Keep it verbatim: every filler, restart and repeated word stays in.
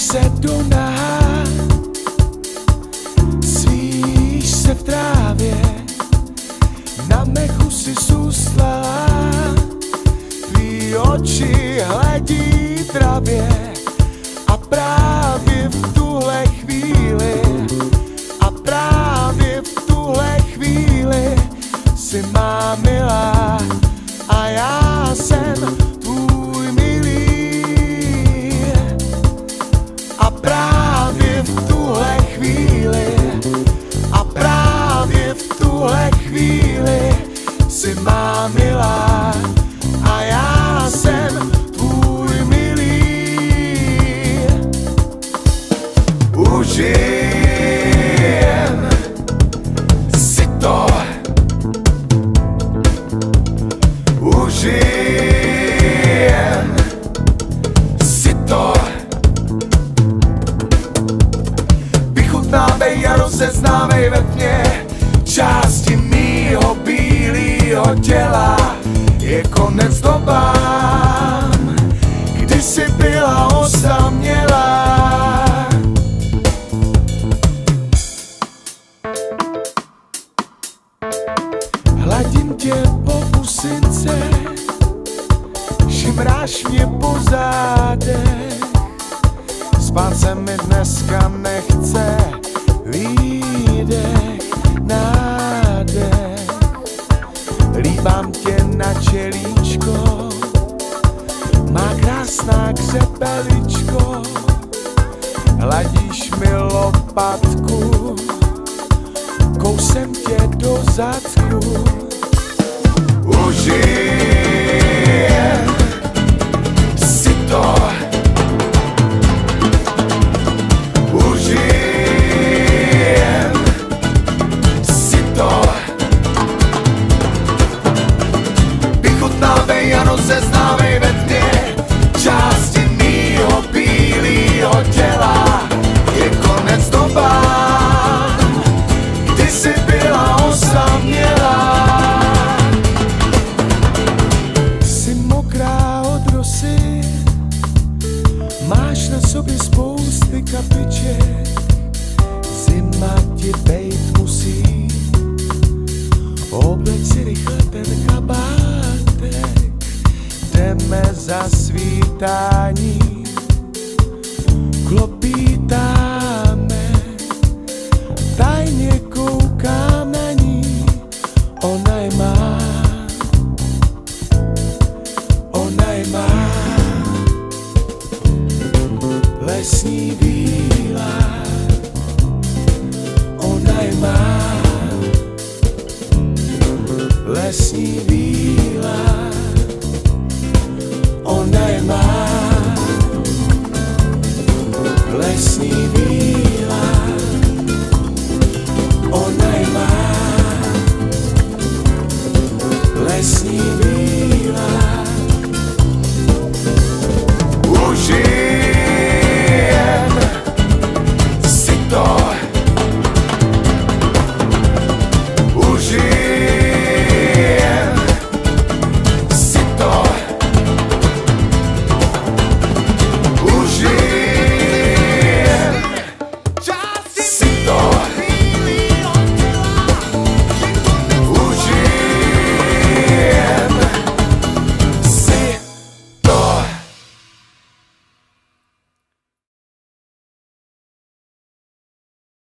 se do nahá, svíš se v trávě, na mechu si zůstala, tvý oči hledí travě a právě v tuhle chvíli, a právě v tuhle chvíli si má milá a já jsem tvůj milý. A právě v tuhle chvíli, a právě v tuhle chvíli si má milá a já jsem tvůj milý. Užijem si to, užijem si to. Vychutnávej a rozeznávej ve tmě části mýho bílýho těla. Je konec dobám, kdy jsi byla osamělá. Hladím tě po pusince, šimráš mě po zádech. Spát se mi dneska nechce, výdech, nádech. Líbám tě na čelíčko, má krásná křepeličko. Hladíš mi lopatku, kousem tě do zadku. Užijem si to, užijem si to. Vychutnávej a rozeznávej ve tmě části mýho bílýho těla. Je konec dobám, kdy jsi byla osamělá. Jsi mokrá od rosy, máš na sobě spousty kapiček. Zima ti bejt musí, obleč si rychle ten kabátek. Jdeme za svítání